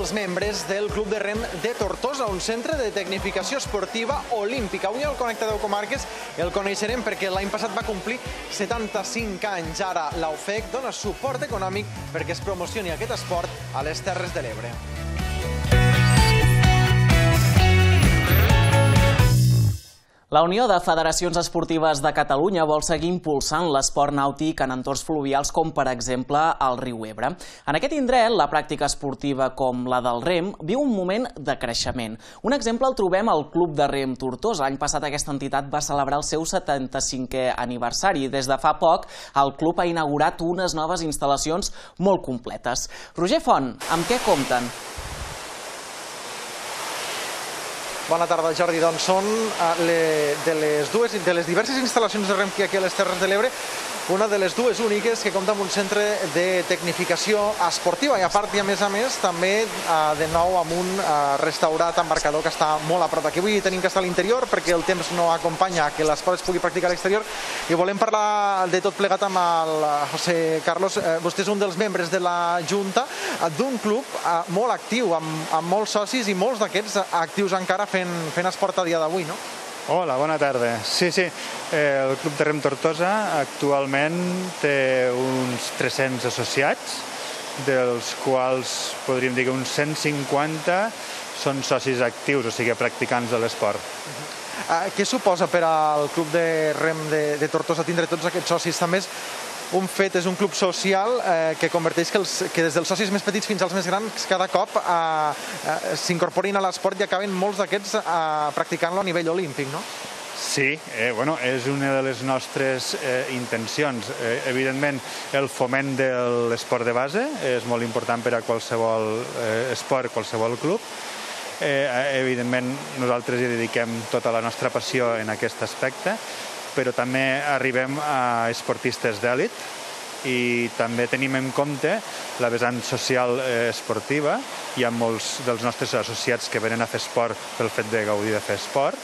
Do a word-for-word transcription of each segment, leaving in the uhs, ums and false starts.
dels membres del Club de Rem de Tortosa, un centre de tecnificació esportiva olímpica. Avui al Connecta deu Comarques el coneixerem perquè l'any passat va complir setanta-cinc anys. Ara la U F E C dona suport econòmic perquè es promocioni aquest esport a les Terres de l'Ebre. La Unió de Federacions Esportives de Catalunya vol seguir impulsant l'esport nàutic en entorns fluvials com, per exemple, el riu Ebre. En aquest indret, la pràctica esportiva com la del rem viu un moment de creixement. Un exemple el trobem al Club de Rem Tortosa. L'any passat aquesta entitat va celebrar el seu setanta-cinquè aniversari. Des de fa poc, el club ha inaugurat unes noves instal·lacions molt completes. Roger Font, amb què compten? Bona tarda, Jordi. Doncs són de les dues, de les diverses instal·lacions de rem que hi ha aquí a les Terres de l'Ebre, una de les dues úniques que compta amb un centre de tecnificació esportiva i a part i a més a més també de nou amb un restaurat embarcador que està molt a prop d'aquí. Avui tenim que estar a l'interior perquè el temps no acompanya que l'esport es pugui practicar a l'exterior i volem parlar de tot plegat amb el José Carlos. Vostè és un dels membres de la Junta d'un club molt actiu, amb molts socis i molts d'aquests actius encara fent esport a dia d'avui, no? Hola, bona tarda. Sí, sí, el Club de Rem Tortosa actualment té uns tres-cents associats, dels quals podríem dir que uns cent cinquanta són socis actius, o sigui, practicants de l'esport. Què suposa per al Club de Rem de Tortosa tindre tots aquests socis? També és un fet, és un club social que converteix que des dels socis més petits fins als més grans cada cop s'incorporin a l'esport i acaben molts d'aquests practicant-lo a nivell olímpic, no? Sí, bueno, és una de les nostres intencions. Evidentment, el foment de l'esport de base és molt important per a qualsevol esport, qualsevol club. Evidentment, nosaltres hi dediquem tota la nostra passió en aquest aspecte, però també arribem a esportistes d'èlit i també tenim en compte la vessant social esportiva. Hi ha molts dels nostres associats que venen a fer esport pel fet de gaudir de fer esport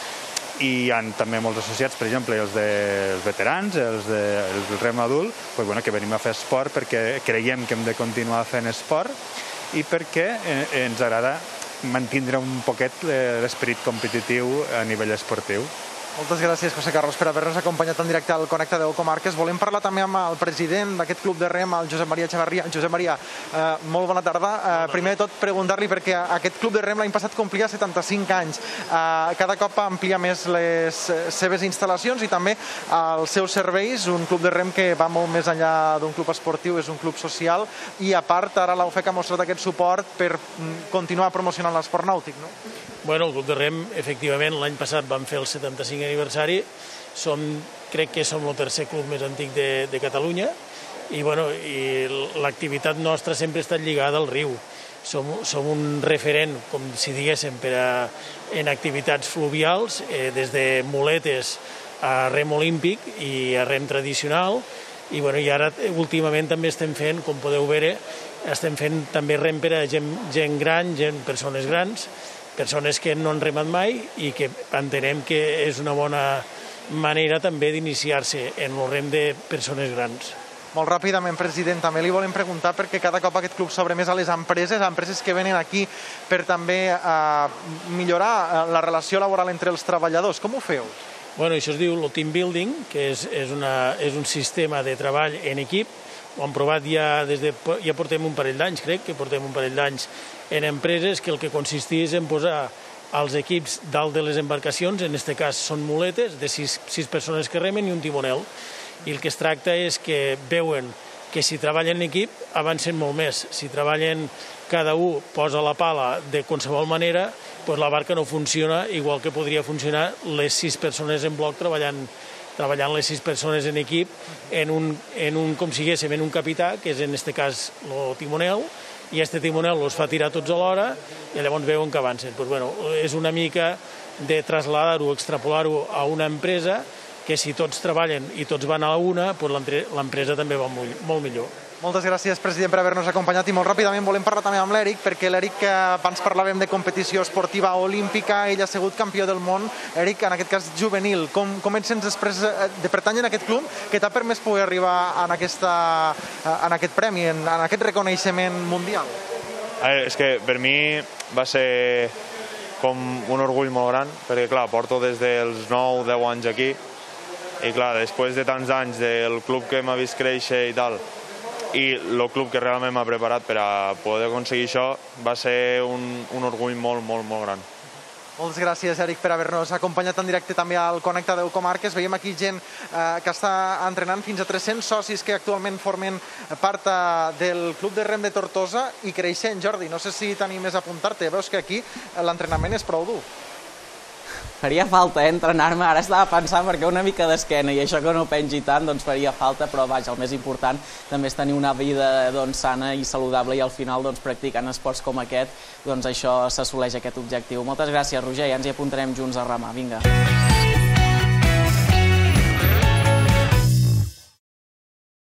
i hi ha també molts associats, per exemple, els dels veterans, els del rem adult, que venim a fer esport perquè creiem que hem de continuar fent esport i perquè ens agrada mantindre un poquet l'esperit competitiu a nivell esportiu. Moltes gràcies, José Carlos, per haver-nos acompanyat en directe al Connecta deu Comarques. Volem parlar també amb el president d'aquest club de rem, el Josep Maria Echevarria. Josep Maria, molt bona tarda. Primer de tot, preguntar-li perquè aquest club de rem l'any passat complia setanta-cinc anys. Cada cop amplia més les seves instal·lacions i també els seus serveis. Un club de rem que va molt més enllà d'un club esportiu, és un club social i, a part, ara la U F E C ha mostrat aquest suport per continuar promocionant l'esport nàutic, no? Bueno, el Club de Rem, efectivament, l'any passat vam fer el setanta-cinquè aniversari. Som, crec que som el tercer club més antic de, de Catalunya i, bueno, i l'activitat nostra sempre ha estat lligada al riu. Som, som un referent, com si diguéssim, per a, en activitats fluvials, eh, des de muletes a rem olímpic i a rem tradicional. I, bueno, i ara, últimament, també estem fent, com podeu veure, estem fent també rem per a gent, gent gran, gent, persones grans, persones que no han remat mai i que entenem que és una bona manera també d'iniciar-se en el rem de persones grans. Molt ràpidament, president, també li volem preguntar perquè cada cop aquest club s'obre més a les empreses, a empreses que venen aquí per també millorar la relació laboral entre els treballadors. Com ho feu? Bueno, això es diu el team building, que és, és, una, és un sistema de treball en equip. Ho hem provat ja des de... ja portem un parell d'anys, crec que portem un parell d'anys en empreses que el que consisteix en posar els equips dalt de les embarcacions, en aquest cas són muletes de sis, sis persones que remen i un timonel. I el que es tracta és que veuen que si treballen en equip avancen molt més. Si treballen cada un posa la pala de qualsevol manera, doncs la barca no funciona igual que podria funcionar les sis persones en bloc treballant treballant les sis persones en equip en un, en un com si diguéssim, en un capità, que és en aquest cas el timonel, i aquest timonel els fa tirar tots alhora i llavors veuen que avancen. Pues, bueno, és una mica de traslladar-ho, extrapolar-ho a una empresa que si tots treballen i tots van a la una, pues l'empresa també va molt, molt millor. Moltes gràcies, president, per haver-nos acompanyat i molt ràpidament volem parlar també amb l'Eric, perquè l'Eric, abans parlàvem de competició esportiva olímpica, ell ha sigut campió del món, Eric, en aquest cas juvenil. Com, com et sents després de pertànyer a aquest club que t'ha permès poder arribar en, aquesta, en aquest premi, en, en aquest reconeixement mundial? És que per mi va ser com un orgull molt gran, perquè clar, porto des dels nou deu anys aquí, i clar, després de tants anys del club que m'ha vist créixer i tal, i el club que realment m'ha preparat per a poder aconseguir això, va ser un, un orgull molt, molt, molt gran. Moltes gràcies, Eric, per haver-nos acompanyat en directe també al Connecta deu Comarques. Veiem aquí gent eh, que està entrenant, fins a tres-cents socis que actualment formen part eh, del Club de Rem de Tortosa i creixent. Jordi, no sé si t'animes a apuntar-te. Veus que aquí l'entrenament és prou dur. Faria falta, eh, entrenar-me. Ara estava pensant perquè una mica d'esquena i això que no pengi tant, doncs faria falta, però vaja, el més important també és tenir una vida doncs, sana i saludable i al final doncs, practicant esports com aquest, doncs això s'assoleix aquest objectiu. Moltes gràcies, Roger, ja ens hi apuntarem junts a remar. Vinga.